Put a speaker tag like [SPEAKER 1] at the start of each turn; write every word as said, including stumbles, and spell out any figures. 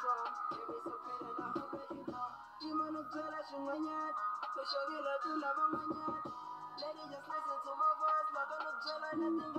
[SPEAKER 1] from. Give me some pain and I hope that you know. Jimano Tela Shumanyat, Peshogila to Lavamanyat. Lady, just listen to my voice, not gonna tell her nothing.